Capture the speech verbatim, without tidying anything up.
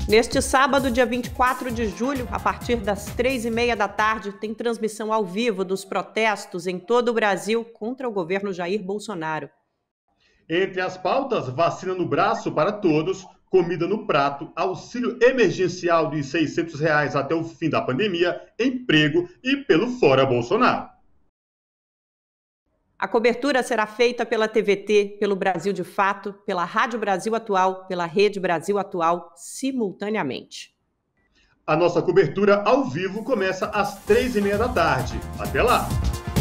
Neste sábado, dia vinte e quatro de julho, a partir das três e meia da tarde, tem transmissão ao vivo dos protestos em todo o Brasil contra o governo Jair Bolsonaro. Entre as pautas, vacina no braço para todos, comida no prato, auxílio emergencial de seiscentos reais até o fim da pandemia, emprego e pelo Fora Bolsonaro. A cobertura será feita pela T V T, pelo Brasil de Fato, pela Rádio Brasil Atual, pela Rede Brasil Atual, simultaneamente. A nossa cobertura ao vivo começa às três e meia da tarde. Até lá!